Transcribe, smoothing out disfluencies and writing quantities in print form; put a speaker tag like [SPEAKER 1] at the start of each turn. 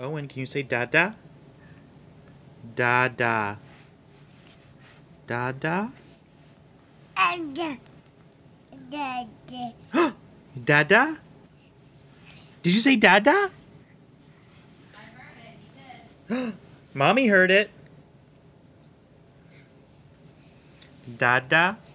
[SPEAKER 1] Owen, can you say Dada? Dada. Dada? Dada? Did you say Dada?
[SPEAKER 2] I heard it, you did.
[SPEAKER 1] Mommy heard it. Dada?